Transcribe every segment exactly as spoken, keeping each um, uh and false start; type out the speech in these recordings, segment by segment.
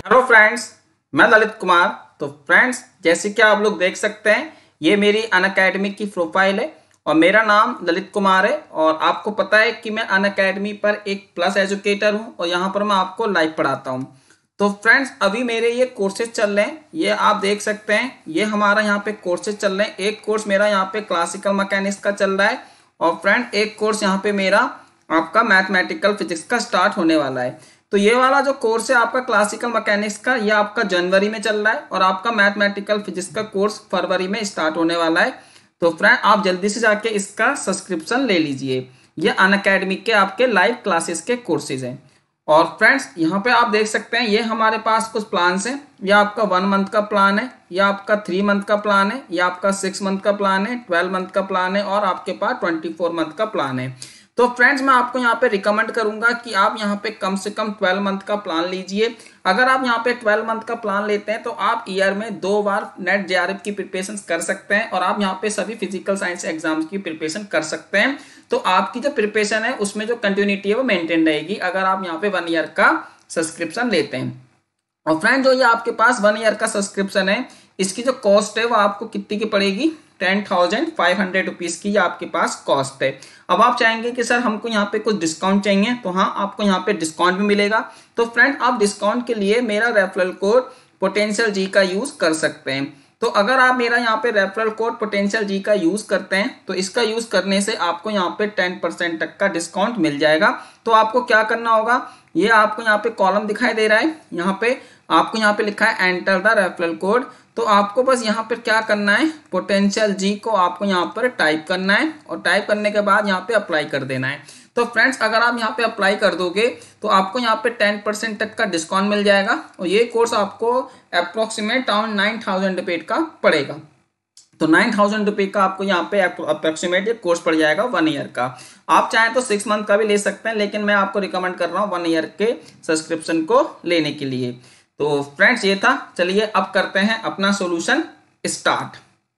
Hello friends, मैं ललित कुमार। तो friends, जैसे कि आप लोग देख सकते हैं, ये मेरी अनअकैडमी की प्रोफाइल है और मेरा नाम ललित कुमार है। और आपको पता है कि मैं अनअकैडमी पर एक प्लस एजुकेटर हूं और यहाँ पर मैं आपको लाइव पढ़ाता हूं। तो फ्रेंड्स, अभी मेरे ये कोर्सेज चल रहे हैं, ये आप देख सकते हैं, ये हमारा यहाँ पे कोर्सेज चल रहे हैं। एक कोर्स मेरा यहाँ पे क्लासिकल मैकेनिक्स का चल रहा है और फ्रेंड एक कोर्स यहाँ पे मेरा आपका मैथमेटिकल फिजिक्स का स्टार्ट होने वाला है। तो ये वाला जो कोर्स है आपका क्लासिकल मैकेनिक्स का, ये आपका जनवरी में चल रहा है और आपका मैथमेटिकल फिजिक्स का कोर्स फरवरी में स्टार्ट होने वाला है। तो फ्रेंड, आप जल्दी से जाके इसका सब्सक्रिप्शन ले लीजिए। ये अनअकैडमी के आपके लाइव क्लासेस के कोर्सेज हैं। और फ्रेंड्स, यहाँ पे आप देख सकते हैं, ये हमारे पास कुछ प्लान्स हैं। ये आपका वन मंथ का प्लान है, ये आपका थ्री मंथ का प्लान है, ये आपका सिक्स मंथ का प्लान है, ट्वेल्व मंथ का प्लान है और आपके पास ट्वेंटी फोर मंथ का प्लान है। तो फ्रेंड्स, मैं आपको यहाँ पे रिकमेंड करूंगा कि आप यहाँ पे कम से कम ट्वेल्व मंथ का प्लान लीजिए। अगर आप यहाँ पे ट्वेल्व मंथ का प्लान लेते हैं तो आप ईयर में दो बार नेट जेआरएफ की प्रिपरेशन कर सकते हैं और आप यहाँ पे सभी फिजिकल साइंस एग्जाम्स की प्रिपरेशन कर सकते हैं। तो आपकी जो प्रिपरेशन है उसमें जो कंटिन्यूटी है वो मेंटेन रहेगी अगर आप यहाँ पे वन ईयर का सब्सक्रिप्शन लेते हैं। और फ्रेंड, जो ये आपके पास वन ईयर का सब्सक्रिप्शन है, इसकी जो कॉस्ट है वो आपको कितनी की पड़ेगी? Ten thousand five hundred rupees की आपके पास कॉस्ट है। अब आप चाहेंगे कि सर हमको यहाँ पे कुछ डिस्काउंट चाहिए, तो हाँ, आपको यहाँ पे डिस्काउंट भी मिलेगा। तो फ्रेंड, आप डिस्काउंट के लिए मेरा रेफरल कोड पोटेंशियल जी का यूज कर सकते हैं। तो अगर आप मेरा यहाँ पे रेफरल कोड पोटेंशियल जी का यूज करते हैं तो इसका यूज करने से आपको यहाँ पे टेन परसेंट तक का डिस्काउंट मिल जाएगा। तो आपको क्या करना होगा, ये आपको यहाँ पे कॉलम दिखाई दे रहा है, यहाँ पे आपको यहाँ पे लिखा है एंटर द रेफरल कोड। तो आपको बस यहाँ पर क्या करना है, पोटेंशियल जी को आपको यहाँ पर टाइप करना है और टाइप करने के बाद यहाँ पे अप्लाई कर देना है। तो फ्रेंड्स, अगर आप यहाँ पे अप्लाई कर दोगे तो आपको यहाँ पे टेन परसेंट तक का डिस्काउंट मिल जाएगा और ये कोर्स आपको अप्रोक्सीमेट अराउंड नाइन थाउजेंड रुपये का पड़ेगा। तो नाइन थाउजेंड रुपये का आपको यहाँ पे अप्रोक्सीमेट कोर्स पड़ जाएगा वन ईयर का। आप चाहें तो सिक्स मंथ का भी ले सकते हैं, लेकिन मैं आपको रिकमेंड कर रहा हूँ वन ईयर के सब्सक्रिप्शन को लेने के लिए। तो फ्रेंड्स, ये था। चलिए अब करते हैं अपना सॉल्यूशन स्टार्ट।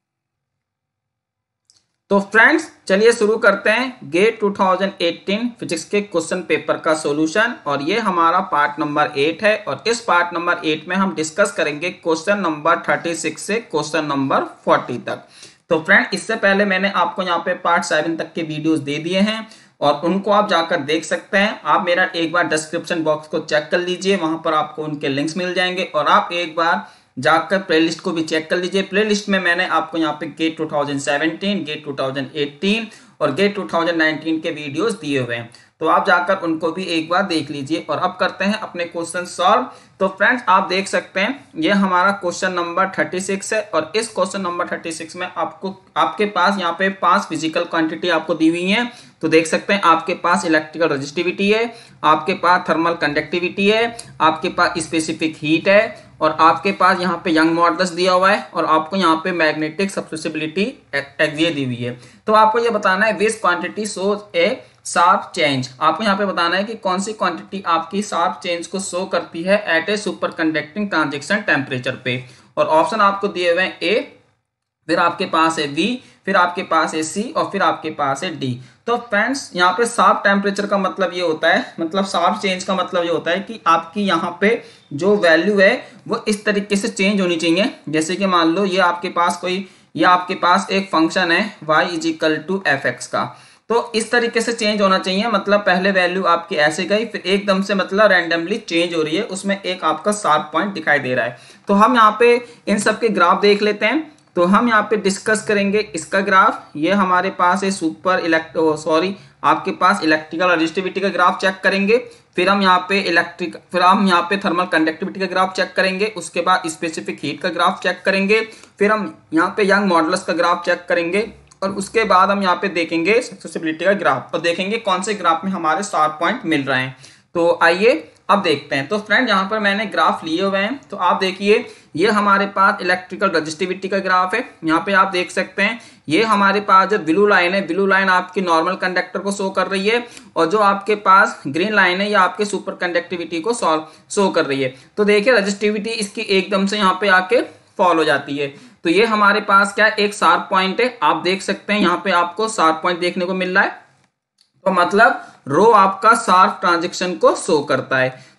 तो फ्रेंड्स, चलिए शुरू करते हैं GATE two thousand eighteen physics के क्वेश्चन पेपर का सॉल्यूशन। और ये हमारा पार्ट नंबर एट है और इस पार्ट नंबर एट में हम डिस्कस करेंगे क्वेश्चन नंबर थर्टी सिक्स से क्वेश्चन नंबर फोर्टी तक। तो फ्रेंड, इससे पहले मैंने आपको यहाँ पे पार्ट सेवन तक के वीडियोस दे दिए हैं और उनको आप जाकर देख सकते हैं। आप मेरा एक बार डिस्क्रिप्शन बॉक्स को चेक कर लीजिए, वहां पर आपको उनके लिंक्स मिल जाएंगे और आप एक बार जाकर प्लेलिस्ट को भी चेक कर लीजिए। प्लेलिस्ट में मैंने आपको यहाँ पे GATE two thousand seventeen, GATE two thousand eighteen और गेट टू थाउजेंड नाइनटीन के वीडियोस दिए हुए हैं, तो आप जाकर उनको भी एक बार देख लीजिए। और अब करते हैं अपने क्वेश्चन सॉल्व। तो फ्रेंड्स, आप देख सकते हैं, ये हमारा क्वेश्चन नंबर थर्टी सिक्स है और इस क्वेश्चन नंबर थर्टी सिक्स में आपको आपके पास यहाँ पे पांच फिजिकल क्वांटिटी आपको दी हुई है। तो देख सकते हैं, आपके पास इलेक्ट्रिकल रेजिस्टिविटी है, आपके पास थर्मल कंडक्टिविटी है, आपके पास स्पेसिफिक हीट है और आपके पास यहाँ पे यंग मॉडुलस दिया हुआ है और आपको यहाँ पे मैग्नेटिक सब्सिबिलिटी एक्सिया दी हुई है। तो आपको ये बताना है which quantity shows a sharp change. आपको यहाँ पे बताना है कि कौन सी क्वांटिटी आपकी शार्प चेंज को शो करती है at a superconducting transition temperature पे। और ऑप्शन आपको दिए हुए हैं ए, फिर आपके पास है बी, फिर आपके पास है सी और फिर आपके पास है डी। तो फ्रेंड्स, यहाँ पे शार्प टेम्परेचर का मतलब ये होता है, मतलब शार्प चेंज का मतलब ये होता है कि आपकी यहाँ पे जो वैल्यू है वो इस तरीके से चेंज होनी चाहिए। जैसे कि मान लो ये आपके पास कोई ये आपके पास एक फंक्शन है y is equal to F X का, तो इस तरीके से चेंज होना चाहिए। मतलब पहले वैल्यू आपकी ऐसे गई, फिर एकदम से मतलब रैंडमली चेंज हो रही है, उसमें एक आपका शार्प पॉइंट दिखाई दे रहा है। तो हम यहाँ पे इन सब के ग्राफ देख लेते हैं। तो हम यहाँ पे डिस्कस करेंगे इसका ग्राफ। ये हमारे पास है सुपर इलेक्ट्रो सॉरी आपके पास इलेक्ट्रिकल रेजिस्टिविटी का ग्राफ चेक करेंगे, फिर हम यहाँ पे इलेक्ट्रिक फिर हम यहाँ पे थर्मल कंडक्टिविटी का ग्राफ चेक करेंगे, उसके बाद स्पेसिफिक हीट का ग्राफ चेक करेंगे, फिर हम यहाँ पे यंग मॉडुलस का ग्राफ चेक करेंगे और उसके बाद हम यहाँ पे देखेंगे सब्सिबिलिटी का ग्राफ और देखेंगे कौन से ग्राफ में हमारे शार्प पॉइंट मिल रहे हैं। तो आइए अब देखते हैं। तो फ्रेंड, यहाँ पर मैंने ग्राफ लिए हुए हैं, तो आप देखिए, ये हमारे पास इलेक्ट्रिकल रेजिस्टिविटी का ग्राफ है। यहाँ पे आप देख सकते हैं, ये हमारे पास जो ब्लू लाइन है, ब्लू लाइन आपकी नॉर्मल कंडक्टर को शो कर रही है और जो आपके पास ग्रीन लाइन है ये आपके सुपर कंडक्टिविटी को शो कर रही है। तो देखिए, रेजिस्टिविटी इसकी एकदम से यहाँ पे आके फॉल हो जाती है। तो ये हमारे पास क्या एक शार्प पॉइंट है, आप देख सकते हैं यहाँ पे आपको शार्प पॉइंट देखने को मिल रहा है। तो मतलब रो आपका शार्प ट्रांजैक्शन को शो करता है।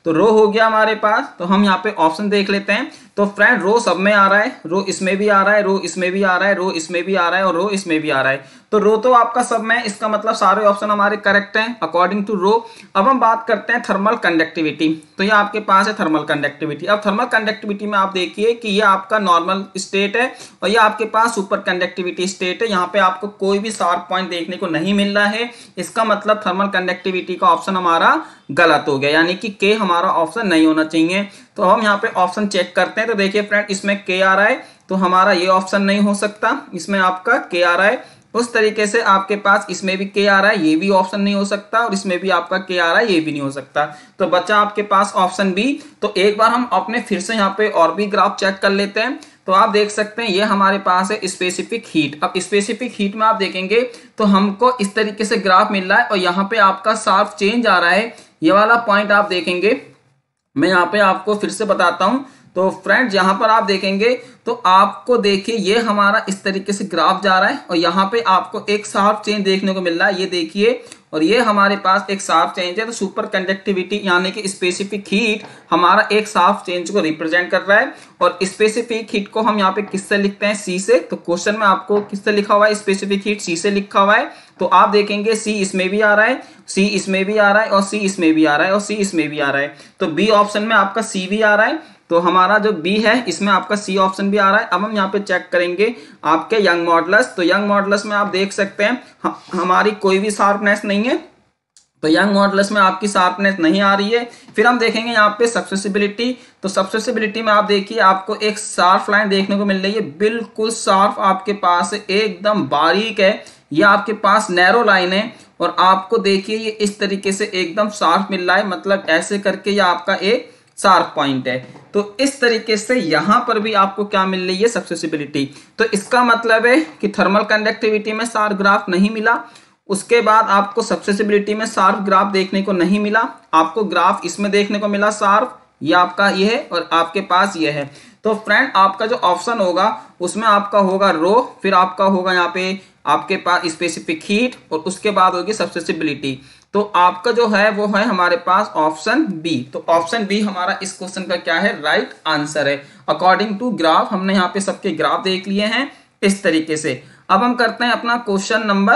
तो रो हो गया हमारे पास। तो हम यहाँ पे ऑप्शन देख लेते हैं। तो फ्रेंड रो सब में आ रहा है, रो इसमें भी आ रहा है, रो इसमें भी आ रहा है, रो इसमें भी आ रहा है और रो इसमें भी आ रहा है। तो रो तो आपका सब में, इसका मतलब सारे ऑप्शन हमारे करेक्ट हैं अकॉर्डिंग टू रो। अब हम बात करते हैं थर्मल कंडक्टिविटी। तो ये आपके पास है थर्मल कंडक्टिविटी। अब थर्मल कंडक्टिविटी में आप देखिए कि ये आपका नॉर्मल स्टेट है और ये आपके पास सुपर कंडक्टिविटी स्टेट है। यहाँ पे आपको कोई भी शार्प पॉइंट देखने को नहीं मिल रहा है। इसका मतलब थर्मल कंडक्टिविटी का ऑप्शन हमारा गलत हो गया, यानी कि के हमारा ऑप्शन नहीं होना चाहिए। तो हम यहाँ पे ऑप्शन चेक करते हैं। तो देखिए फ्रेंड इसमें के आ रहा है, तो हमारा ये ऑप्शन नहीं हो सकता, इसमें आपका के आ रहा है। उस तरीके से आपके पास इसमें भी के आ रहा है, ये भी ऑप्शन नहीं हो सकता और इसमें भी आपका के आ रहा है, ये भी नहीं हो सकता। तो बचा आपके पास ऑप्शन बी। तो एक बार हम अपने फिर से यहाँ पे और भी ग्राफ चेक कर लेते हैं। तो आप देख सकते हैं ये हमारे पास है स्पेसिफिक हीट। अब स्पेसिफिक हीट में आप देखेंगे तो हमको इस तरीके से ग्राफ मिल रहा है और यहाँ पे आपका शार्प चेंज आ रहा है। ये वाला पॉइंट आप देखेंगे, मैं यहाँ पे आपको फिर से बताता हूँ। तो फ्रेंड्स यहाँ पर आप देखेंगे तो आपको देखिए ये हमारा इस तरीके से ग्राफ जा रहा है और यहाँ पे आपको एक शार्प चेंज देखने को मिल रहा है, ये देखिए, और ये हमारे पास एक शार्प चेंज है। तो सुपर कंडक्टिविटी यानी कि स्पेसिफिक हीट हमारा एक शार्प चेंज को रिप्रेजेंट कर रहा है। और स्पेसिफिक हीट को हम यहाँ पे किससे लिखते हैं, सी से। तो क्वेश्चन में आपको किससे लिखा हुआ है, स्पेसिफिक हीट सी से लिखा हुआ है। तो आप देखेंगे सी इसमें भी आ रहा है, सी इसमें भी आ रहा है और सी इसमें भी आ रहा है और सी इसमें भी आ रहा है। तो बी ऑप्शन में आपका सी भी आ रहा है। तो हमारा जो बी है इसमें आपका सी ऑप्शन भी आ रहा है। अब हम यहाँ पे चेक करेंगे आपके यंग मॉडुलस। तो यंग मॉडुलस में आप देख सकते हैं हमारी कोई भी शार्पनेस नहीं है। तो यंग मॉडुलस में आपकी शार्पनेस नहीं आ रही है। फिर हम देखेंगे यहाँ पे सक्सेसिबिलिटी। तो सक्सेसिबिलिटी में आप देखिए आपको एक शार्प लाइन देखने को मिल रही है, बिल्कुल शार्प आपके पास एकदम बारीक है। ये आपके पास नैरो लाइन है और आपको देखिए ये इस तरीके से एकदम शार्प मिल रहा है, मतलब ऐसे करके ये आपका एक शार्प पॉइंट है। तो इस तरीके से यहां पर भी आपको क्या मिल रही है, सक्सेसिबिलिटी। तो इसका मतलब है कि थर्मल कंडक्टिविटी में शार्प ग्राफ नहीं मिला, उसके बाद आपको सक्सेसिबिलिटी में शार्प ग्राफ देखने को नहीं मिला, आपको ग्राफ इसमें देखने को मिला शार्प, ये आपका ये है और आपके पास ये है। तो फ्रेंड आपका जो ऑप्शन होगा उसमें आपका होगा रो, फिर आपका होगा यहाँ पे आपके पास स्पेसिफिक हीट और उसके बाद होगी सक्सेसिबिलिटी। तो आपका जो है वो है हमारे पास ऑप्शन बी। तो ऑप्शन बी हमारा इस क्वेश्चन का क्या है, राइट आंसर है अकॉर्डिंग टू ग्राफ। हमने यहाँ पे सबके ग्राफ देख लिए हैं इस तरीके से। अब हम करते हैं अपना क्वेश्चन नंबर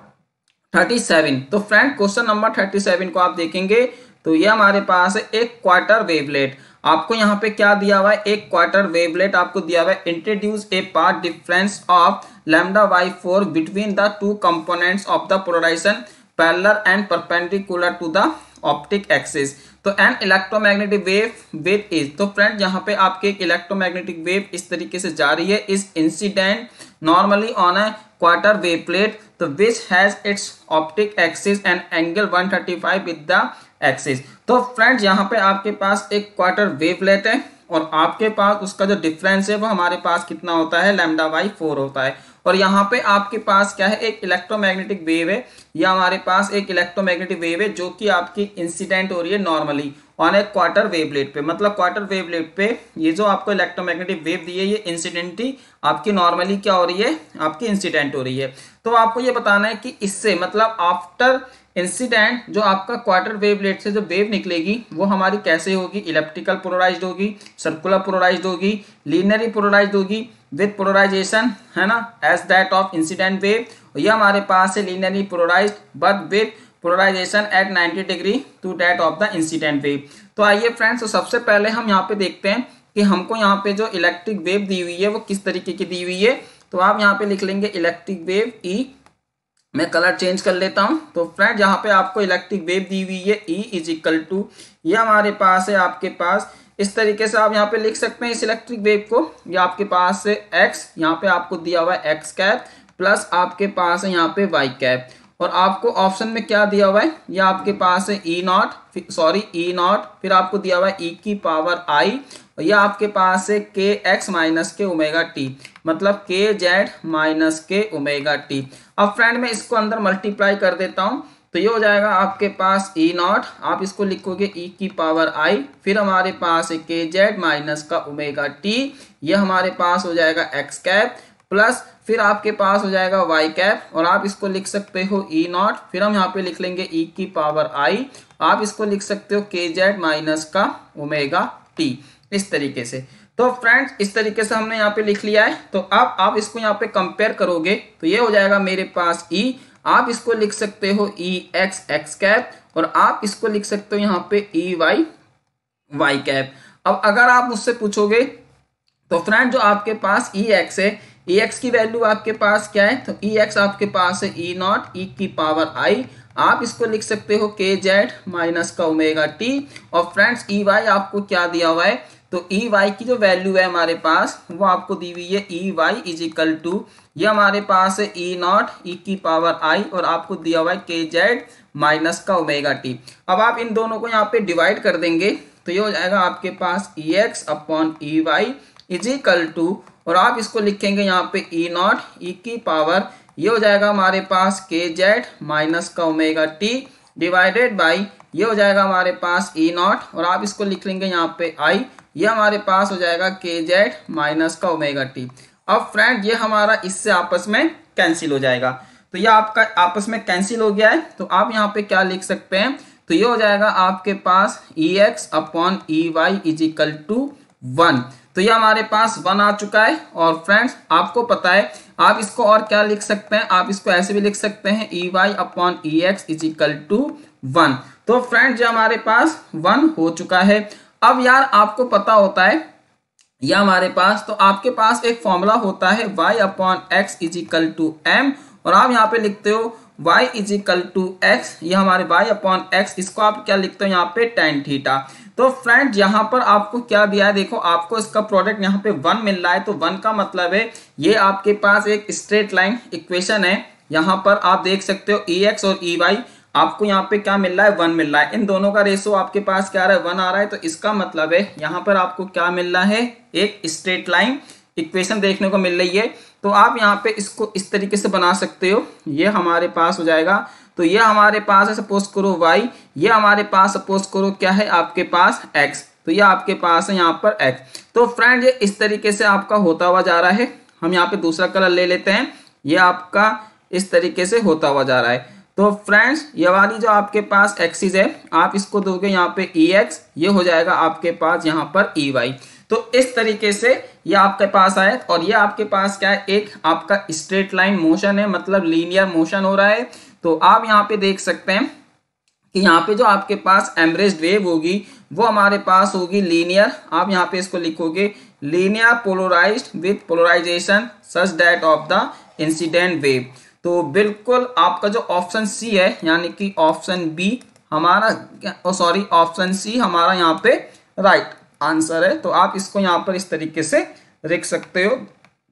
थर्टी सेवन। तो friend question number thirty seven को आप देखेंगे तो ये हमारे पास है एक क्वार्टर वेवलेट। आपको यहाँ पे क्या दिया हुआ है, एक क्वार्टर वेवलेट आपको दिया हुआ है। Introduce a path difference of lambda by four between the two components of the polarisation parallel and perpendicular to the optic axis. तो an electromagnetic wave with is. तो फ्रेंड यहाँ पे आपके एक इलेक्ट्रोमैग्नेटिक वेव इस तरीके से जा रही है, इस incident normally on a quarter wave plate तो which has its optic axis and angle one thirty five with the axis. तो फ्रेंड्स यहाँ पे आपके पास एक क्वार्टर वेवलेट है और आपके पास उसका जो डिफरेंस है वो हमारे पास कितना होता है, लैम्डा बाई फोर होता है। और यहाँ पे आपके पास क्या है, एक इलेक्ट्रोमैग्नेटिक वेव है, या हमारे पास एक इलेक्ट्रोमैग्नेटिक वेव है जो कि आपकी इंसिडेंट हो रही है normally on a quarter wavelet पे। मतलब क्वार्टर वेवलेट पे ये जो आपको इलेक्ट्रोमैग्नेटिक वेव दी है ये इंसिडेंटली आपकी नॉर्मली क्या हो रही है, आपकी इंसिडेंट हो रही है। तो आपको ये बताना है कि इससे मतलब आफ्टर इंसिडेंट जो आपका क्वार्टर वेवलेट से जो वेव निकलेगी वो हमारी कैसे होगी, इलेप्टिकल पोलराइज्ड होगी, सर्कुलर पोलराइज्ड होगी, लीनियरली पोलराइज्ड होगी विद पोलराइजेशन, है ना, as that of incident wave. ये हमारे पास है linearly polarised but with polarisation at ninety degree to that of the incident wave. तो आइए फ्रेंड्स, तो सबसे पहले हम यहाँ पे देखते हैं कि हमको यहाँ पे जो इलेक्ट्रिक वेव दी हुई है वो किस तरीके की दी हुई है। तो आप यहाँ पे लिख लेंगे इलेक्ट्रिक वेव ई, मैं कलर चेंज कर लेता हूं। तो फ्रेंड यहाँ पे आपको इलेक्ट्रिक वेव दी हुई है E इज इक्वल टू, ये हमारे पास है आपके पास इस तरीके से आप यहाँ पे लिख सकते हैं इस इलेक्ट्रिक वेव को। ये आपके पास है x, यहाँ पे आपको दिया हुआ है x कैप प्लस आपके पास है यहाँ पे y कैप, और आपको ऑप्शन में क्या दिया हुआ है, ये आपके पास है E naught, sorry E naught, फिर आपको दिया हुआ है e की पावर i, और यह आपके पास है K X minus K omega T, मतलब K Z minus K omega T. अब फ्रेंड मैं इसको अंदर मल्टीप्लाई कर देता हूं तो ये हो जाएगा आपके पास ई नॉट, आप इसको लिखोगे e की पावर i, फिर हमारे पास है के जेड माइनस का ओमेगा टी, ये हमारे पास हो जाएगा एक्स कैप प्लस फिर आपके पास हो जाएगा वाई कैप, और आप इसको लिख सकते हो ई नॉट, फिर हम यहाँ पे लिख लेंगे ई की पावर आई, आप इसको लिख सकते हो के जेड माइनस का ओमेगा टी, इस तरीके से। तो फ्रेंड्स इस तरीके से हमने यहाँ पे लिख लिया है। तो अब आप इसको यहाँ पे कंपेयर करोगे तो ये हो जाएगा मेरे पास ई, आप इसको लिख सकते हो ई एक्स एक्स कैप, और आप इसको लिख सकते हो यहाँ पे ई वाई वाई कैप। अब अगर आप मुझसे पूछोगे तो फ्रेंड जो आपके पास ई एक्स है, ई एक्स की वैल्यू आपके पास क्या है, तो ई एक्स आपके पास है ई नॉट ई की पावर आई, आप इसको लिख सकते हो के जेड माइनस का ओमेगा टी, और फ्रेंड्स ई वाई आपको क्या दिया हुआ है, तो ई वाई की जो वैल्यू है हमारे पास वो आपको दी हुई है E Y is equal to, ये हमारे पास है ई नॉट ई की पावर आई, और आपको दिया हुआ है के जेड माइनस का ओमेगा टी। अब आप इन दोनों को यहाँ पे डिवाइड कर देंगे तो ये हो जाएगा आपके पास E X upon E Y is equal to, और आप इसको लिखेंगे यहाँ पे ई नॉट ई की पावर, ये हो जाएगा हमारे पास के जेड माइनस का ओमेगा टी डिवाइडेड बाई, ये हो जाएगा हमारे पास ई नॉट, और आप इसको लिख लेंगे यहाँ पे आई, ये हमारे पास हो जाएगा के जेड माइनस का ओमेगा टी। अब फ्रेंड ये हमारा इससे आपस में कैंसिल हो जाएगा, तो ये आपका आपस में कैंसिल हो गया है। तो आप यहाँ पे क्या लिख सकते हैं, तो ये हो जाएगा आपके पास E X upon E Y is equal to one, तो ये हमारे पास वन आ चुका है। और फ्रेंड्स आपको पता है आप इसको और क्या लिख सकते हैं, आप इसको ऐसे भी लिख सकते हैं E Y upon E X is equal to one. तो फ्रेंड्स ये हमारे पास वन हो चुका है। अब यार आपको पता होता है या हमारे पास, तो आपके पास एक फॉर्मूला होता है y upon X is equal to M, और आप यहाँ पे लिखते हो y is equal to X, ये हमारे y अपॉन एक्स, इसको आप क्या लिखते हो यहाँ पे टेन थीटा। तो फ्रेंड यहाँ पर आपको क्या दिया है, देखो आपको इसका प्रोडक्ट यहाँ पे वन मिल रहा है, तो वन का मतलब है ये आपके पास एक स्ट्रेट लाइन इक्वेशन है। यहाँ पर आप देख सकते हो ई एक्स और ई वाई, आपको यहाँ पे क्या मिल रहा है, वन मिल रहा है, इन दोनों का रेशो आपके पास क्या आ रहा है, वन आ रहा है। तो इसका मतलब है यहाँ पर आपको क्या मिल रहा है, एक स्ट्रेट लाइन इक्वेशन देखने को मिल रही है। तो आप यहाँ पे इसको इस तरीके से बना सकते हो, ये हमारे पास हो जाएगा, तो ये हमारे पास है सपोज करो y, ये हमारे पास सपोज करो क्या है आपके पास x, तो ये आपके पास है यहाँ पर x। तो फ्रेंड ये इस तरीके से आपका होता हुआ जा रहा है। हम यहाँ पे दूसरा कलर ले लेते हैं, ये आपका इस तरीके से होता हुआ जा रहा है। तो फ्रेंड्स ये वाली जो आपके पास एक्सिस है, आप इसको दोगे यहाँ पे ई एक्स, ये हो जाएगा आपके पास यहाँ पर ई वाई। तो इस तरीके से ये आपके पास आए, और ये आपके पास क्या है, एक आपका स्ट्रेट लाइन मोशन है, मतलब लीनियर मोशन हो रहा है। तो आप यहाँ पे देख सकते हैं कि यहाँ पे जो आपके पास एम्ब्रेस्ड वेव होगी वो हमारे पास होगी लीनियर, आप यहाँ पे इसको लिखोगे linear polarised with polarisation such that of the incident wave. तो बिल्कुल आपका जो ऑप्शन सी है, यानी कि ऑप्शन बी हमारा, सॉरी ऑप्शन सी हमारा यहाँ पे राइट आंसर है। तो आप इसको यहाँ पर इस तरीके से लिख सकते हो,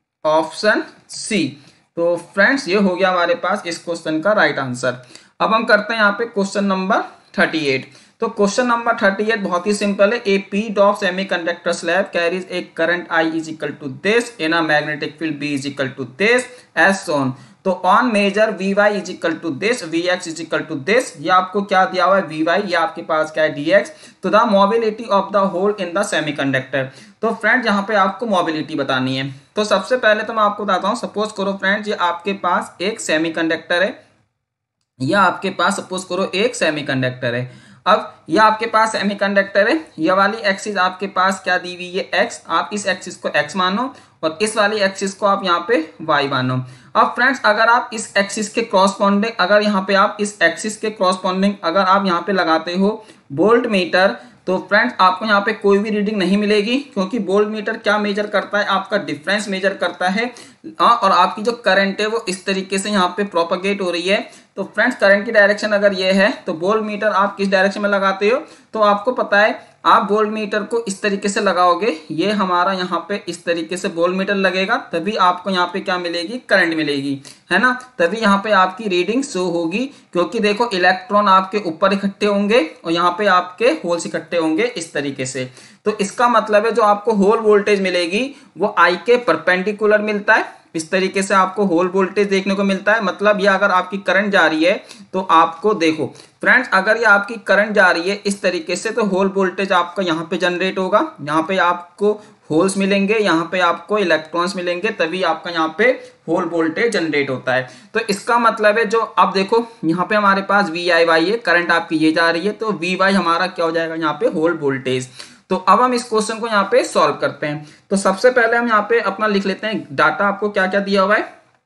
ऑप्शन सी। तो फ्रेंड्स ये हो गया हमारे पास इस क्वेश्चन का राइट आंसर। अब हम करते हैं यहाँ पे क्वेश्चन नंबर थर्टी एट। तो क्वेश्चन नंबर थर्टी एट बहुत ही सिंपल है। A p doped semiconductor slab carries a current I is equal to this in a magnetic field B is equal to this as shown. तो on measure V Y is equal to this, V X is equal to this, ये आपको क्या दिया हुआ है we Y, ये आपके पास क्या है डी एक्स। तो the mobility of the hole in the semiconductor. तो फ्रेंड यहाँ पे आपको मोबिलिटी बतानी है। तो सबसे पहले तो मैं आपको बताता हूँ, सपोज करो फ्रेंड्स ये आपके पास एक सेमीकंडक्टर है, यह आपके पास सपोज करो एक सेमीकंडक्टर है। अब ये आपके पास सेमीकंडक्टर है, ये वाली एक्सिस आपके पास क्या दी हुई है एक्स, आप इस एक्सिस को एक्स मानो और इस वाली एक्सिस को आप यहाँ पे वाई मानो। अब फ्रेंड्स अगर आप इस एक्सिस के क्रॉसपोंडिंग, अगर यहाँ पे आप इस एक्सिस के क्रॉसपोंडिंग अगर आप यहाँ पे लगाते हो वोल्ट मीटर, तो फ्रेंड्स आपको यहाँ पे कोई भी रीडिंग नहीं मिलेगी, क्योंकि वोल्ट मीटर क्या मेजर करता है, आपका डिफरेंस मेजर करता है। और आपकी जो करंट है वो इस तरीके से यहाँ पे प्रोपगेट हो रही है। तो फ्रेंड्स करंट की डायरेक्शन अगर ये है, तो वोल्ट मीटर आप किस डायरेक्शन में लगाते हो, तो आपको पता है आप वोल्ट मीटर को इस तरीके से लगाओगे, ये हमारा यहाँ पे इस तरीके से वोल्ट मीटर लगेगा, तभी आपको यहाँ पे क्या मिलेगी, करंट मिलेगी, है ना, तभी यहाँ पे आपकी रीडिंग शो होगी। क्योंकि देखो इलेक्ट्रॉन आपके ऊपर इकट्ठे होंगे और यहाँ पे आपके होल्स इकट्ठे होंगे इस तरीके से। तो इसका मतलब है जो आपको होल वोल्टेज मिलेगी वो आई के परपेंडिकुलर मिलता है, इस तरीके से आपको होल वोल्टेज देखने को मिलता है। मतलब ये अगर आपकी करंट जा रही है तो आपको देखो फ्रेंड्स, अगर ये आपकी करंट जा रही है इस तरीके से, तो होल वोल्टेज आपका यहाँ पे जनरेट होगा, यहाँ पे आपको होल्स मिलेंगे, यहाँ पे आपको इलेक्ट्रॉन्स मिलेंगे, तभी आपका यहाँ पे होल वोल्टेज जनरेट होता है। तो इसका मतलब है जो अब देखो यहाँ पे हमारे पास वी आई वाई है, करंट आपकी ये जा रही है, तो वी वाई हमारा क्या हो जाएगा यहाँ पे होल वोल्टेज। तो अब हम इस क्वेश्चन को यहाँ पे सॉल्व करते हैं। तो सबसे पहले हम यहाँ पे अपना लिख लेते हैं डाटा आपको क्या क्या दिया हुआ है।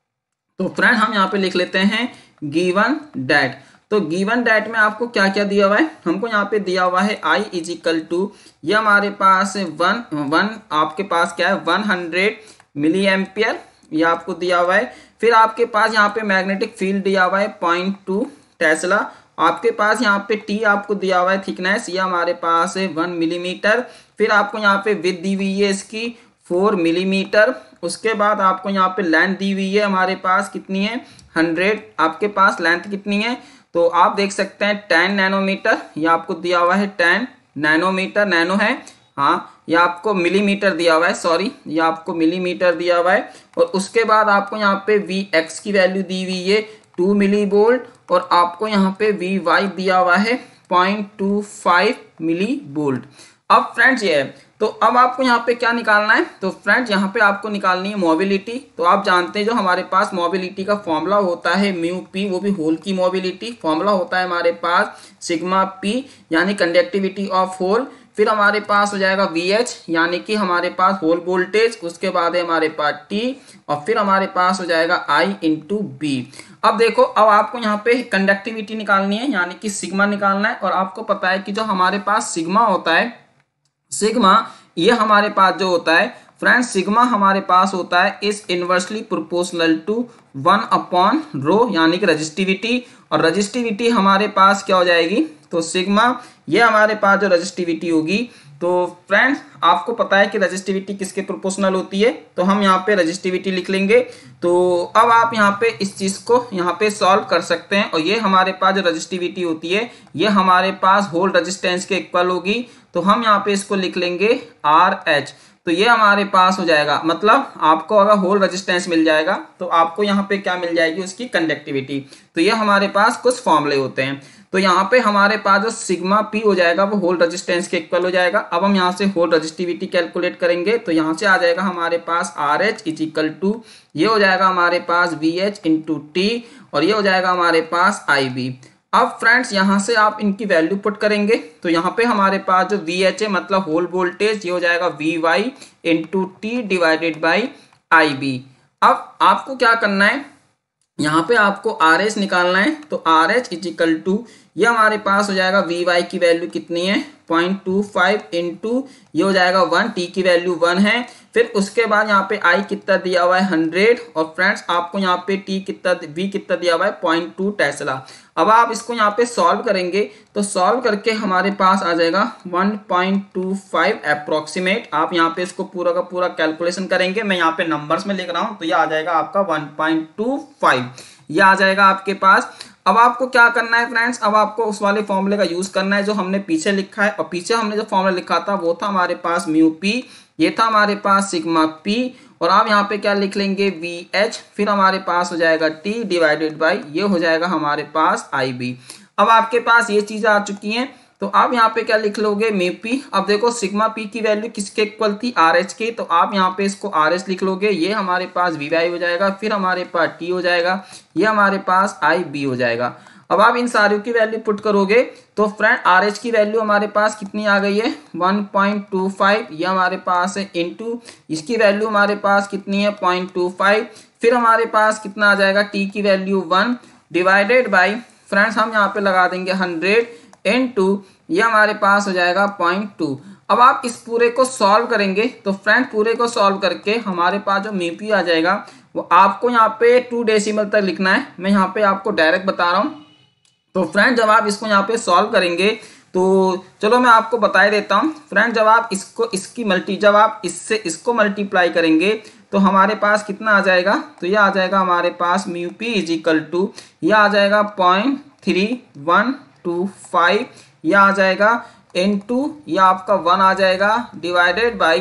तो फ्रेंड हम यहाँ पे लिख लेते हैं गिवन डैट। तो गिवन डैट में आपको क्या क्या दिया हुआ है, हमको यहाँ पे दिया हुआ है आई इज इक्वल टू, ये हमारे पास वन वन आपके पास क्या है वन हंड्रेड मिली एम्पियर, ये आपको दिया हुआ है। फिर आपके पास यहाँ पे मैग्नेटिक फील्ड दिया हुआ है पॉइंट टू टेस्ला। आपके पास यहाँ पे टी आपको दिया हुआ है थिकनेस, ये हमारे पास है वन मिलीमीटर। फिर आपको यहाँ पे विड्थ दी हुई है इसकी फोर मिलीमीटर। उसके बाद आपको यहाँ पे लेंथ दी हुई है हमारे पास कितनी है हंड्रेड, आपके पास लेंथ कितनी है तो आप देख सकते हैं टेन नैनोमीटर, ये आपको दिया हुआ है टेन नैनोमीटर, नैनो है हाँ, ये आपको मिलीमीटर दिया हुआ है, सॉरी ये आपको मिलीमीटर दिया हुआ है। और उसके बाद आपको यहाँ पे वी एक्स की वैल्यू दी हुई है टू मिली वोल्ट, और आपको यहाँ पे वी वाई दिया हुआ है point two five milli volt. अब फ्रेंड्स ये है, तो अब आपको यहाँ पे क्या निकालना है, तो फ्रेंड्स यहाँ पे आपको निकालनी है मोबिलिटी। तो आप जानते हैं जो हमारे पास मोबिलिटी का फॉर्मूला होता है म्यू पी, वो भी होल की मोबिलिटी, फॉर्मूला होता है हमारे पास सिग्मा पी यानी कंडक्टिविटी ऑफ होल। फिर हमारे पास हो जाएगा वी एच यानी कि हमारे पास होल वोल्टेज, उसके बाद है हमारे पास टी, और फिर हमारे पास हो जाएगा आई इंटू बी। अब देखो अब आपको यहाँ पे कंडक्टिविटी निकालनी है यानी कि सिग्मा निकालना है, और आपको पता है कि जो हमारे पास सिग्मा होता है, सिग्मा ये हमारे पास जो होता है फ्रेंड्स, सिग्मा हमारे पास होता है is inversely proportional to one upon rho यानी कि रजिस्टिविटी, और रजिस्टिविटी हमारे पास क्या हो जाएगी, तो सिग्मा ये हमारे पास जो रजिस्टिविटी होगी, तो फ्रेंड्स आपको पता है कि रजिस्टिविटी किसके प्रोपोर्शनल होती है, तो हम यहाँ पे रजिस्टिविटी लिख लेंगे। तो अब आप यहाँ पे इस चीज को यहाँ पे सॉल्व कर सकते हैं, और ये हमारे पास जो रजिस्टिविटी होती है ये हमारे पास होल रेजिस्टेंस के इक्वल होगी। तो हम यहाँ पे इसको लिख लेंगे आर एच, तो ये हमारे पास हो जाएगा, मतलब आपको अगर होल रेजिस्टेंस मिल जाएगा तो आपको यहाँ पे क्या मिल जाएगी उसकी कंडक्टिविटी। तो ये हमारे पास कुछ फॉर्मूले होते हैं। तो यहाँ पे हमारे पास जो सिग्मा पी हो जाएगा वो होल रेजिस्टेंस के इक्वल हो जाएगा। अब हम यहाँ से होल रेजिस्टिविटी कैलकुलेट करेंगे, तो यहाँ से आ जाएगा हमारे पास R H is equal to, ये हो जाएगा हमारे पास वी एच इंटू टी, और ये हो जाएगा हमारे पास आई बी। अब फ्रेंड्स यहाँ से आप इनकी वैल्यू पुट करेंगे, तो यहाँ पे हमारे पास जो वी एच है मतलब होल वोल्टेज, ये हो जाएगा V Y into T divided by I B. अब आपको क्या करना है, यहाँ पे आपको आर एच निकालना है, तो R H is equal to, ये हमारे पास हो जाएगा वी वाई की वैल्यू कितनी है पॉइंट टू फाइव इंटू ये हो जाएगा वन, टी की वैल्यू वन है। फिर उसके बाद यहाँ पे आई कितना दिया हुआ है हंड्रेड, और फ्रेंड्स आपको यहाँ पे टी कितना वी कितना दिया हुआ है पॉइंट टू टेस्ला। अब आप इसको यहाँ पे सॉल्व करेंगे, तो सॉल्व करके हमारे पास आ जाएगा one point two five approximate. आप यहाँ पे इसको पूरा का पूरा कैलकुलेशन करेंगे, मैं यहाँ पे नंबर्स में लिख रहा हूँ, तो ये आ जाएगा आपका वन पॉइंट टू फाइव, ये आ जाएगा आपके पास। अब आपको क्या करना है फ्रेंड्स, अब आपको उस वाले फॉर्मूले का यूज करना है जो हमने पीछे लिखा है, और पीछे हमने जो फॉर्मूला लिखा था वो था हमारे पास म्यू पी, ये था हमारे पास सिग्मा पी, और आप यहाँ पे क्या लिख लेंगे वी एच, फिर हमारे पास हो जाएगा टी डिवाइडेड बाई ये हो जाएगा हमारे पास आई बी। अब आपके पास ये चीजें आ चुकी हैं, तो आप यहाँ पे क्या लिख लोगे म्यू पी। अब देखो सिग्मा पी की वैल्यू किसके इक्वल थी आर एच के, तो आप यहाँ पे इसको आर एच लिख लोगे, ये हमारे पास वी वाई हो जाएगा, फिर हमारे पास टी हो जाएगा, ये हमारे पास आई बी हो जाएगा। अब आप इन सारियों की वैल्यू पुट करोगे, तो फ्रेंड आर एच की वैल्यू हमारे पास कितनी आ गई है वन पॉइंट टू फाइव, ये हमारे पास है इनटू इसकी वैल्यू हमारे पास कितनी है पॉइंट टू फाइव, फिर हमारे पास कितना आ जाएगा टी की value one divided by friends हम यहाँ पे लगा देंगे हंड्रेड इनटू ये हमारे पास हो जाएगा पॉइंट टू। अब आप इस पूरे को सॉल्व करेंगे, तो फ्रेंड पूरे को सॉल्व करके हमारे पास जो म्यू पी आ जाएगा वो आपको यहाँ पे टू डेसिमल तक लिखना है, मैं यहाँ पे आपको डायरेक्ट बता रहा हूँ। तो फ्रेंड जब आप इसको यहाँ पे सॉल्व करेंगे, तो चलो मैं आपको बता ही देता हूँ फ्रेंड, जब आप इसको इसकी मल्टी जब आप इससे इसको मल्टीप्लाई करेंगे तो हमारे पास कितना आ जाएगा, तो ये आ जाएगा हमारे पास mu P is equal to ये आ जाएगा point three one two five, ये आ जाएगा इन टू ये आपका वन आ जाएगा डिवाइडेड बाई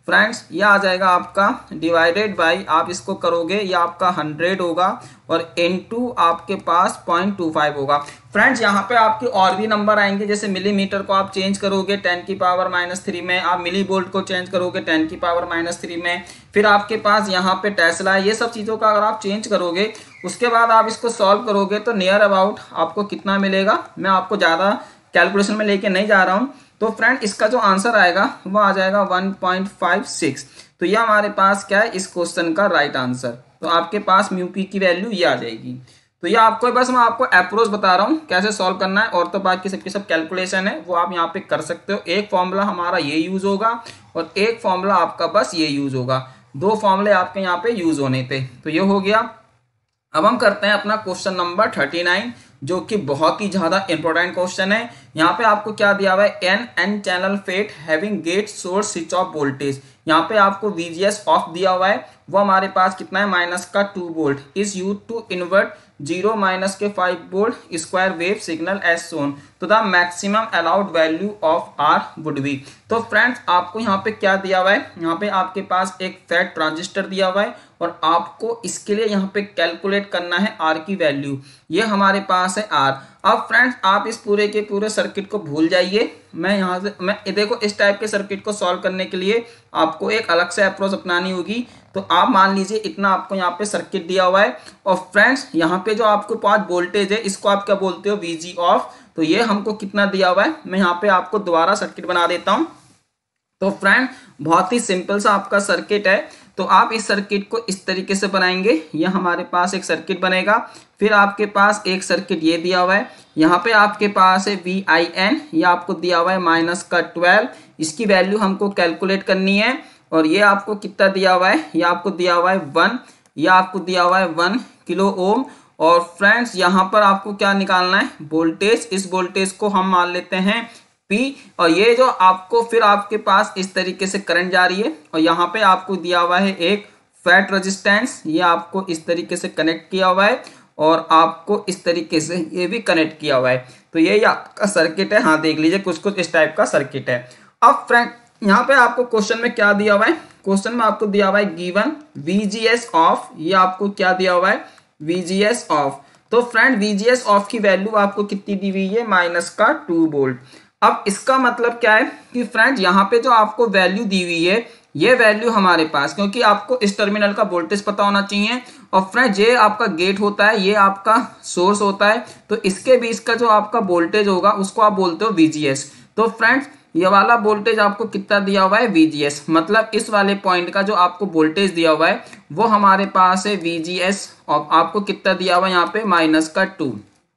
फ्रेंड्स ये आ जाएगा आपका डिवाइडेड बाई, आप इसको करोगे ये आपका हंड्रेड होगा और इनटू आपके पास पॉइंट टू फाइव होगा। फ्रेंड्स यहाँ पे आपके और भी नंबर आएंगे, जैसे मिलीमीटर को आप चेंज करोगे टेन की पावर माइनस थ्री में, आप मिली वोल्ट को चेंज करोगे टेन की पावर माइनस थ्री में, फिर आपके पास यहाँ पे टेस्ला है। ये सब चीज़ों का अगर आप चेंज करोगे उसके बाद आप इसको सॉल्व करोगे तो नियर अबाउट आपको कितना मिलेगा, मैं आपको ज़्यादा कैलकुलेशन में लेके नहीं जा रहा हूँ। तो फ्रेंड इसका जो आंसर आएगा वो आ जाएगा वन पॉइंट फाइव सिक्स। तो ये हमारे पास क्या है इस क्वेश्चन का राइट आंसर। तो आपके पास म्यू पी की वैल्यू ये आ जाएगी। तो ये आपको बस मैं आपको अप्रोच बता रहा हूँ कैसे सॉल्व करना है, और तो बाकी सबकी सब कैलकुलेशन है वो आप यहाँ पे कर सकते हो। एक फॉर्मूला हमारा ये यूज होगा और एक फॉर्मूला आपका बस ये यूज होगा, दो फॉर्मूले आपके यहाँ पे यूज होने थे। तो ये हो गया। अब हम करते हैं अपना क्वेश्चन नंबर थर्टी नाइन, जो कि बहुत ही ज्यादा इंपॉर्टेंट क्वेश्चन है। यहाँ पे आपको क्या दिया हुआ है, N N channel FET having gate source switch off voltage. यहाँ पे आपको वीजीएस ऑफ दिया हुआ है, वो हमारे पास कितना है माइनस का two volt is use to invert zero minus के five volt square wave signal as shown, तो the maximum allowed value of R would be. तो फ्रेंड्स आपको यहाँ पे क्या दिया हुआ है, यहाँ पे आपके पास एक फैट ट्रांजिस्टर दिया हुआ है और आपको इसके लिए यहाँ पे कैलकुलेट करना है आर की वैल्यू। ये हमारे पास है आर। अब फ्रेंड्स आप इस पूरे के पूरे सर्किट को भूल जाइए। मैं यहाँ से मैं देखो इस टाइप के सर्किट को सॉल्व करने के लिए आपको एक अलग से अप्रोच अपनानी होगी। तो आप मान लीजिए इतना आपको यहाँ पे सर्किट दिया हुआ है और फ्रेंड्स यहाँ पे जो आपको पास वोल्टेज है इसको आप क्या बोलते हो, वीजी ऑफ। तो ये हमको कितना दिया हुआ है, मैं यहाँ पे आपको दोबारा सर्किट बना देता हूँ। तो फ्रेंड बहुत ही सिंपल सा आपका सर्किट है। तो आप इस सर्किट को इस तरीके से बनाएंगे, ये हमारे पास एक सर्किट बनेगा। फिर आपके पास एक सर्किट ये दिया हुआ है, यहाँ पे आपके पास है वी आई एन, ये आपको दिया हुआ है माइनस का ट्वेल्व, इसकी वैल्यू हमको कैलकुलेट करनी है। और ये आपको कितना दिया हुआ है, ये आपको दिया हुआ है वन, ये आपको दिया हुआ है वन किलो ओम। और फ्रेंड्स यहाँ पर आपको क्या निकालना है, वोल्टेज। इस वोल्टेज को हम मान लेते हैं P, और ये जो आपको फिर आपके पास इस तरीके से करंट जा रही है और यहाँ पे आपको दिया हुआ है एक फैट रेजिस्टेंस, ये आपको इस तरीके से कनेक्ट किया हुआ है और आपको इस तरीके से ये भी कनेक्ट किया हुआ है। तो ये आपका सर्किट है। हाँ देख लीजिए कुछ कुछ इस टाइप का सर्किट है। अब फ्रेंड यहाँ पे आपको क्वेश्चन में क्या दिया हुआ है, क्वेश्चन में आपको दिया हुआ है गिवन वीजीएस ऑफ, ये आपको क्या दिया हुआ है, वीजीएस ऑफ। तो फ्रेंड वीजीएस ऑफ की वैल्यू आपको कितनी दी हुई है, माइनस का टू वोल्ट। अब इसका मतलब क्या है कि फ्रेंड यहाँ पे जो आपको वैल्यू दी हुई है ये वैल्यू हमारे पास, क्योंकि आपको इस टर्मिनल का वोल्टेज पता होना चाहिए और फ्रेंड ये आपका गेट होता है, ये आपका सोर्स होता है, तो इसके बीच का जो आपका वोल्टेज होगा उसको आप बोलते हो वीजीएस। तो फ्रेंड्स ये वाला वोल्टेज आपको कितना दिया हुआ है, वीजीएस, मतलब इस वाले पॉइंट का जो आपको वोल्टेज दिया हुआ है वो हमारे पास है वीजीएस, और आपको कितना दिया हुआ है यहाँ पे माइनस का टू।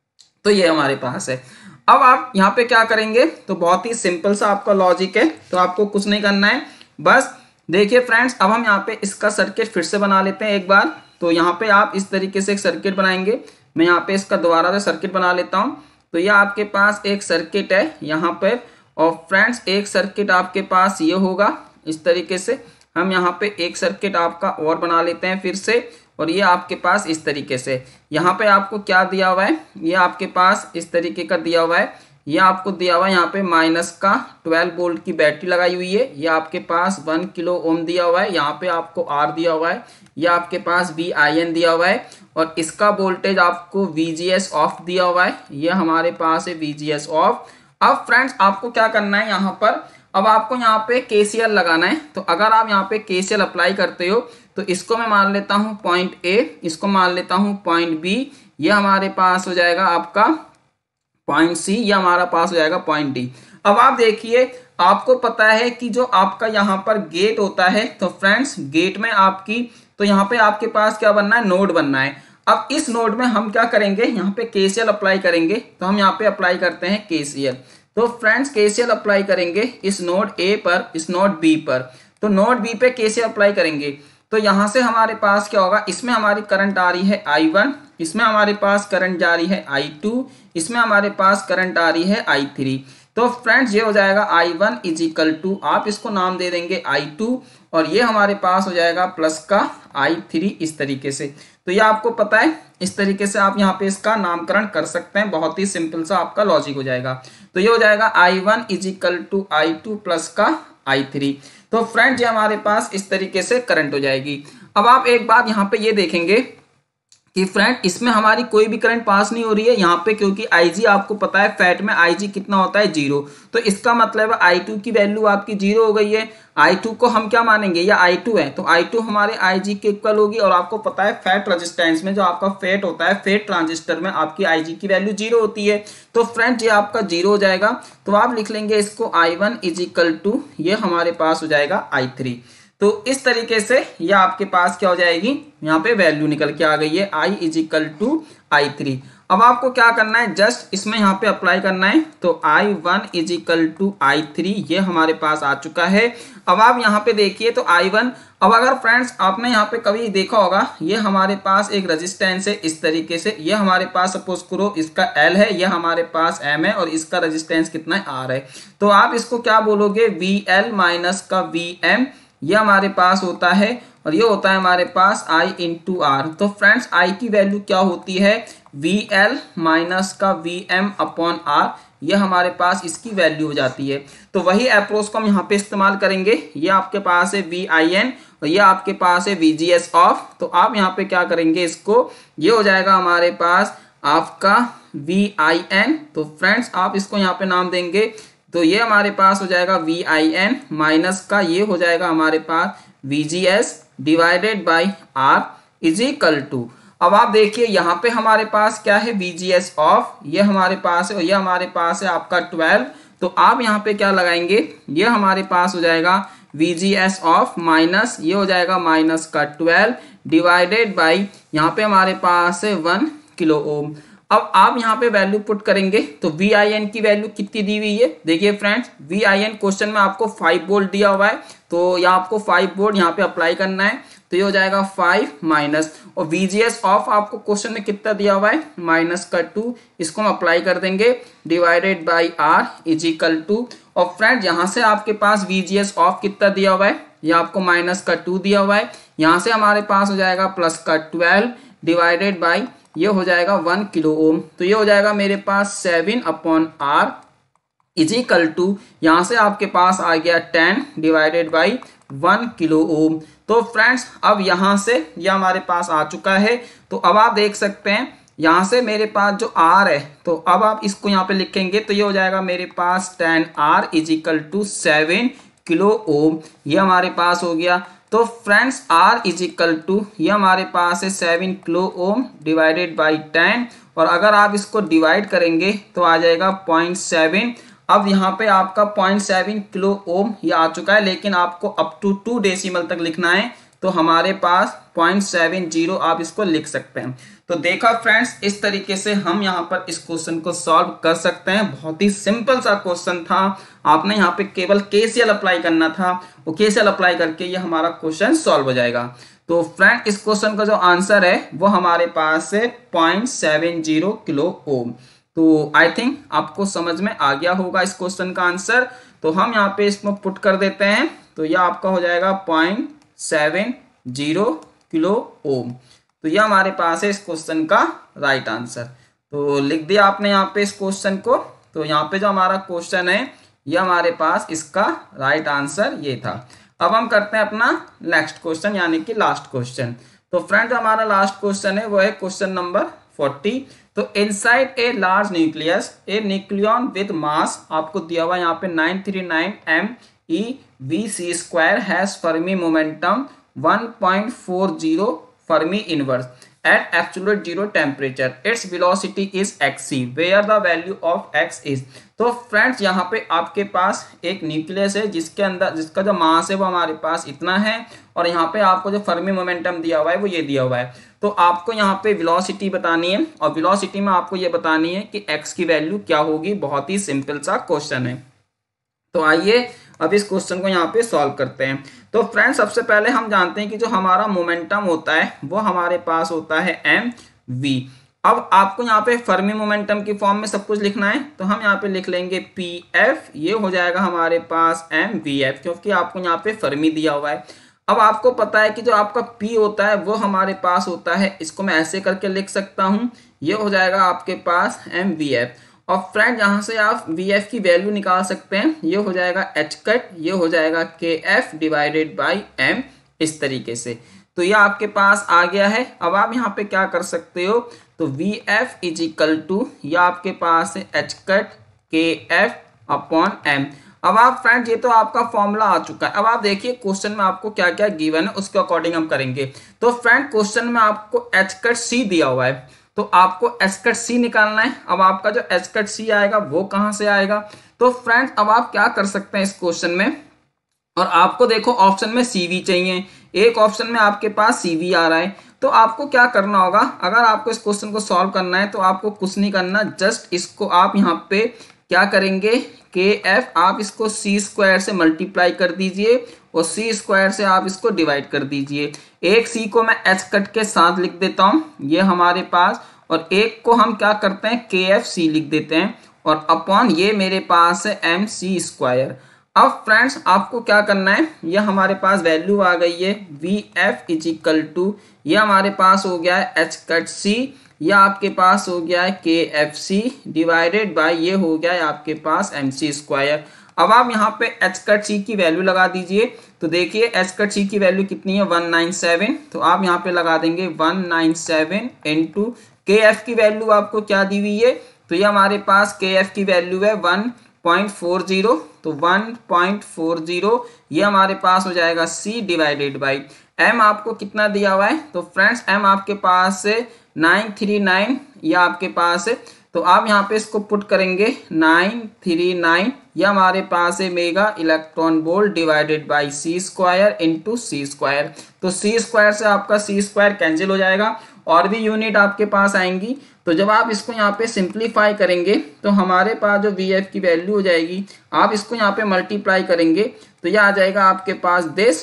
तो ये हमारे पास है। अब आप यहाँ पे क्या करेंगे, तो बहुत ही सिंपल सा आपका लॉजिक है, तो आपको कुछ नहीं करना है, बस देखिए फ्रेंड्स अब हम यहाँ पे इसका सर्किट फिर से बना लेते हैं एक बार। तो यहाँ पे आप इस तरीके से एक सर्किट बनाएंगे, मैं यहाँ पे इसका दोबारा से सर्किट बना लेता हूँ। तो ये आपके पास एक सर्किट है यहाँ पे, और फ्रेंड्स एक सर्किट आपके पास ये होगा इस तरीके से। हम यहाँ पे एक सर्किट आपका और बना लेते हैं फिर से, और ये आपके पास इस तरीके से। यहाँ पे आपको क्या दिया हुआ है, ये आपके पास इस तरीके का दिया हुआ है, ये आपको दिया हुआ है यहाँ पे माइनस का ट्वेल्व वोल्ट की बैटरी लगाई हुई है, ये आपके पास वन किलो ओम दिया हुआ है, यहाँ पे आपको आर दिया हुआ है, ये आपके पास वी आई एन दिया हुआ है, और इसका वोल्टेज आपको वीजीएस ऑफ दिया हुआ है, ये हमारे पास है वीजीएस ऑफ। अब फ्रेंड्स आपको क्या करना है यहाँ पर, अब आपको यहाँ पे केसीएल लगाना है। तो अगर आप यहाँ पे केसीएल अप्लाई करते हो तो इसको मैं मान लेता हूँ पॉइंट ए, इसको मान लेता हूँ पॉइंट बी, ये हमारे पास हो जाएगा आपका पॉइंट सी, ये हमारा पास हो जाएगा पॉइंट डी। अब आप देखिए आपको पता है कि जो आपका यहाँ पर गेट होता है, तो फ्रेंड्स गेट में आपकी, तो यहाँ पे आपके पास क्या बनना है, नोड बनना है। अब इस नोड में हम क्या करेंगे, यहाँ पे केसीएल अप्लाई करेंगे। तो हम यहाँ पे अप्लाई करते हैं केसीएल। तो फ्रेंड्स केसीएल अप्लाई करेंगे इस नोड ए पर, इस नोड बी पर। तो नोड बी पे केसीएल अप्लाई करेंगे तो यहाँ से हमारे पास क्या होगा, इसमें हमारी करंट आ रही है आई वन, इसमें हमारे पास करंट जा रही है आई टू, इसमें हमारे पास करंट आ रही है आई थ्री। तो फ्रेंड्स ये हो जाएगा I one is equal to, आप इसको नाम दे देंगे आई टू, और ये हमारे पास हो जाएगा प्लस का आई थ्री, इस तरीके से। तो ये आपको पता है, इस तरीके से आप यहाँ पे इसका नामकरण कर सकते हैं, बहुत ही सिंपल सा आपका लॉजिक हो जाएगा। तो ये हो जाएगा I one is equal to I two plus का आई थ्री। तो फ्रेंड्स ये हमारे पास इस तरीके से करंट हो जाएगी। अब आप एक बात यहाँ पे ये देखेंगे कि फ्रेंड इसमें हमारी कोई भी करंट पास नहीं हो रही है यहाँ पे, क्योंकि आईजी आपको पता है फैट में आईजी कितना होता है, जीरो। तो इसका मतलब है आई टू की वैल्यू आपकी जीरो हो गई है। आई टू को हम क्या मानेंगे, या आई टू है तो आई टू हमारे आईजी के इक्वल होगी। और आपको पता है फैट रेजिस्टेंस में जो आपका फेट होता है, फेट ट्रांजिस्टर में आपकी आईजी की वैल्यू जीरो होती है। तो फ्रेंड ये आपका जीरो हो जाएगा। तो आप लिख लेंगे इसको I one is equal to, ये हमारे पास हो जाएगा आई थ्री। तो इस तरीके से ये आपके पास क्या हो जाएगी, यहाँ पे वैल्यू निकल के आ गई है I is equal to I three. अब आपको क्या करना है, जस्ट इसमें यहाँ पे अप्लाई करना है। तो I one is equal to I three ये हमारे पास आ चुका है। अब आप यहाँ पे देखिए तो आई वन, अब अगर फ्रेंड्स आपने यहाँ पे कभी देखा होगा, ये हमारे पास एक रेजिस्टेंस है इस तरीके से, ये हमारे पास सपोज करो इसका L है, ये हमारे पास M है और इसका रेजिस्टेंस कितना है, R है। तो आप इसको क्या बोलोगे, वी एल माइनस का वी एम, ये हमारे पास होता है और ये होता है हमारे पास I इंटू आर। तो फ्रेंड्स I की वैल्यू क्या होती है, वी एल माइनस का वी एम अपॉन आर, ये हमारे पास इसकी वैल्यू हो जाती है। तो वही अप्रोच को हम यहाँ पे इस्तेमाल करेंगे। ये आपके पास है वी आई एन और ये आपके पास है वी जी एस ऑफ। तो आप यहाँ पे क्या करेंगे, इसको ये हो जाएगा हमारे पास आपका वी आई एन। तो फ्रेंड्स आप इसको यहाँ पे नाम देंगे, तो ये हमारे पास हो जाएगा वी आई एन माइनस का ये हो जाएगा हमारे पास V G S divided by R is equal to. अब आप देखिए यहाँ पे हमारे पास क्या है, वी जी एस ऑफ, ये हमारे पास है और ये हमारे पास है आपका ट्वेल्व। तो आप यहाँ पे क्या लगाएंगे, ये हमारे पास हो जाएगा V G S off minus ये हो जाएगा माइनस का ट्वेल्व डिवाइडेड बाई यहाँ पे हमारे पास है वन किलो ओम। अब आप यहाँ पे वैल्यू पुट करेंगे तो वी आई एन की वैल्यू कितनी दी हुई है, देखिए friends V I N question में आपको फाइव वोल्ट दिया हुआ है, तो यहाँ आपको फाइव वोल्ट यहाँ पे अप्लाई करना है। तो ये हो जाएगा फाइव माइनस, और वी जी एस ऑफ आपको क्वेश्चन में कितना दिया हुआ है, माइनस का टू, इसको हम अप्लाई कर देंगे divided by R is equal to. और फ्रेंड यहाँ से आपके पास वी जी एस ऑफ कितना दिया हुआ है, ये आपको माइनस का टू दिया हुआ है। यहाँ से हमारे पास हो जाएगा प्लस का ट्वेल्व डिवाइडेड बाई ये हो जाएगा वन किलो ओम। तो ये हो जाएगा मेरे पास seven upon R is equal to, यहाँ से आपके पास आ गया ten divided by one kilo ohm. तो फ्रेंड्स अब यहाँ से ये यह हमारे पास आ चुका है। तो अब आप देख सकते हैं यहाँ से मेरे पास जो आर है, तो अब आप इसको यहाँ पे लिखेंगे तो ये हो जाएगा मेरे पास ten R is equal to seven kilo ohm, ये हमारे पास हो गया। तो friends R is equal to ये हमारे पास है seven kilo ohm divided by ten, और अगर आप इसको डिवाइड करेंगे तो आ जाएगा पॉइंट सेवन। अब यहाँ पे आपका पॉइंट सेवन किलो ओम ये आ चुका है, लेकिन आपको अप टू टू डेसिमल तक लिखना है, तो हमारे पास पॉइंट सेवन जीरो आप इसको लिख सकते हैं। तो देखा फ्रेंड्स, इस तरीके से हम यहाँ पर इस क्वेश्चन को सॉल्व कर सकते हैं। बहुत ही सिंपल सा क्वेश्चन था, आपने यहाँ पे केवल के सी एल अप्लाई करना था, वो के सी एल अप्लाई करके ये हमारा क्वेश्चन सॉल्व हो जाएगा। तो फ्रेंड इस क्वेश्चन का जो आंसर है वो हमारे पास है point seven zero kilo ohm. तो आई थिंक आपको समझ में आ गया होगा इस क्वेश्चन का आंसर। तो हम यहाँ पे इसमें पुट कर देते हैं, तो यह आपका हो जाएगा point seven zero kilo ohm. तो यह हमारे पास है इस क्वेश्चन का राइट आंसर। तो लिख दिया आपने यहाँ पे इस क्वेश्चन को। तो यहाँ पे जो हमारा क्वेश्चन है ये हमारे पास इसका राइट आंसर ये था। अब हम करते हैं अपना नेक्स्ट क्वेश्चन यानी कि लास्ट क्वेश्चन। तो फ्रेंड हमारा लास्ट क्वेश्चन है वो है क्वेश्चन नंबर फोर्टी। तो inside a large nucleus a nucleon with mass आपको दिया हुआ यहाँ पे nine three nine M E V C square has Fermi momentum one point four zero Fermi inverse at absolute zero temperature, its velocity is xc where the value of x is। तो friends यहाँ पे आपके पास एक nucleus है जिसके अंदर जिसका जो मास है वो हमारे पास इतना है, और यहाँ पे आपको जो फर्मी मोमेंटम दिया हुआ है वो ये दिया हुआ है। तो आपको यहाँ पे वेलोसिटी बतानी है, और वेलोसिटी में आपको ये बतानी है कि x की वैल्यू क्या होगी। बहुत ही सिंपल सा क्वेश्चन है। तो आइए अब इस क्वेश्चन को यहाँ पे सॉल्व करते हैं। तो फ्रेंड्स सबसे पहले हम जानते हैं कि जो हमारा मोमेंटम होता है वो हमारे पास होता है एम वी। अब आपको यहाँ पे फर्मी मोमेंटम की फॉर्म में सब कुछ लिखना है, तो हम यहाँ पे लिख लेंगे पी एफ, ये हो जाएगा हमारे पास एम वी एफ, क्योंकि आपको यहाँ पे फर्मी दिया हुआ है। अब आपको पता है कि जो आपका P होता है वो हमारे पास होता है, इसको मैं ऐसे करके लिख सकता हूँ, ये हो जाएगा आपके पास एम वी एफ। और फ्रेंड यहाँ से आप वी एफ की वैल्यू निकाल सकते हैं। ये हो जाएगा एच कट, ये हो जाएगा के एफ डिवाइडेड बाई एम, इस तरीके से। तो ये आपके पास आ गया है। अब आप यहाँ पे क्या कर सकते हो, तो V F is equal to, ये आपके पास है H cut K F upon M. अब आप फ्रेंड ये तो आपका फॉर्मूला आ चुका है। अब आप देखिए क्वेश्चन में आपको क्या क्या गिवन है, उसके अकॉर्डिंग हम करेंगे। तो फ्रेंड क्वेश्चन में आपको एच कट सी दिया हुआ है, तो आपको एच कट सी निकालना है। अब आपका जो एच कट सी आएगा वो कहां से आएगा, तो फ्रेंड अब आप क्या कर सकते हैं इस क्वेश्चन में, और आपको देखो ऑप्शन में सीवी चाहिए, एक ऑप्शन में आपके पास सीवी आ रहा है। तो आपको क्या करना होगा, अगर आपको इस क्वेश्चन को सॉल्व करना है तो आपको कुछ नहीं करना, जस्ट इसको आप यहाँ पे क्या करेंगे, के एफ आप इसको सी स्क्वायर से मल्टीप्लाई कर दीजिए और सी स्क्वायर से आप इसको डिवाइड कर दीजिए। एक सी को मैं एच कट के साथ लिख देता हूं, ये हमारे पास, और एक को हम क्या करते हैं के एफ सी लिख देते हैं, और अपॉन ये मेरे पास है एम सी स्क्वायर। अब फ्रेंड्स आपको क्या करना है, ये हमारे पास वैल्यू आ गई है V F is equal to, ये हमारे पास हो गया है एच कट सी, ये आपके पास हो गया है के एफ सी डिवाइडेड बाय ये हो गया है आपके पास एम सी स्क्वायर। अब आप यहाँ पे एच कट सी की वैल्यू लगा दीजिए। तो देखिए एच कट सी की वैल्यू कितनी है, वन नाइन सेवन, तो आप यहाँ पे लगा देंगे one nine seven into K F की वैल्यू आपको क्या दी हुई है, तो ये हमारे पास के एफ की वैल्यू है वन पॉइंट फोर जीरो, तो वन पॉइंट फोर जीरो ये हमारे पास हो जाएगा सी डिवाइडेड बाई एम आपको कितना दिया हुआ है, तो फ्रेंड्स एम आपके पास है नाइन थ्री नाइन, ये आपके पास है। तो आप यहाँ पे इसको पुट करेंगे नाइन थ्री नाइन, ये हमारे पास है mega electron volt divided by C square into C square. तो सी स्क्वायर से आपका सी स्क्वायर कैंसिल हो जाएगा और भी यूनिट आपके पास आएंगी। तो जब आप इसको यहाँ पे सिंप्लीफाई करेंगे तो हमारे पास जो वी एफ की वैल्यू हो जाएगी, आप इसको यहाँ पे मल्टीप्लाई करेंगे तो ये आ जाएगा आपके पास दिस।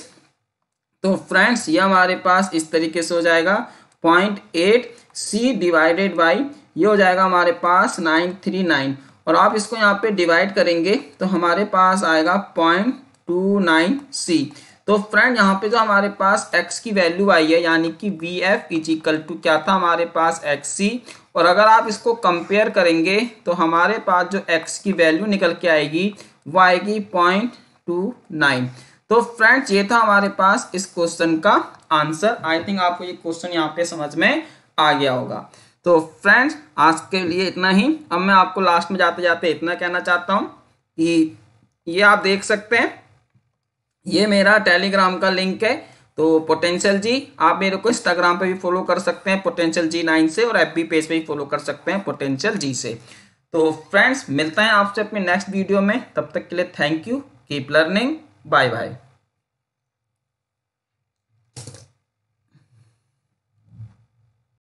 तो फ्रेंड्स ये हमारे पास इस तरीके से हो जाएगा point eight C divided by ये हो जाएगा हमारे पास नाइन थ्री नाइन, और आप इसको यहाँ पे डिवाइड करेंगे तो हमारे पास आएगा पॉइंट टू नाइन सी। तो फ्रेंड यहाँ पे जो हमारे पास x की वैल्यू आई है, यानी कि V F is equal to क्या था हमारे पास एक्स सी, और अगर आप इसको कंपेयर करेंगे तो हमारे पास जो x की वैल्यू निकल के आएगी वो आएगी पॉइंट टू नाइन। तो फ्रेंड्स ये था हमारे पास इस क्वेश्चन का आंसर। आई थिंक आपको ये क्वेश्चन यहाँ पे समझ में आ गया होगा। तो फ्रेंड्स आज के लिए इतना ही। अब मैं आपको लास्ट में जाते जाते इतना कहना चाहता हूँ कि ये आप देख सकते हैं, ये मेरा टेलीग्राम का लिंक है। तो पोटेंशियल जी, आप मेरे को इंस्टाग्राम पे भी फॉलो कर सकते हैं पोटेंशियल जी नाइन से, और एफबी पेज पे भी फॉलो कर सकते हैं पोटेंशियल जी से। तो फ्रेंड्स मिलते हैं आपसे अपने नेक्स्ट वीडियो में, तब तक के लिए thank you, keep learning, bye bye.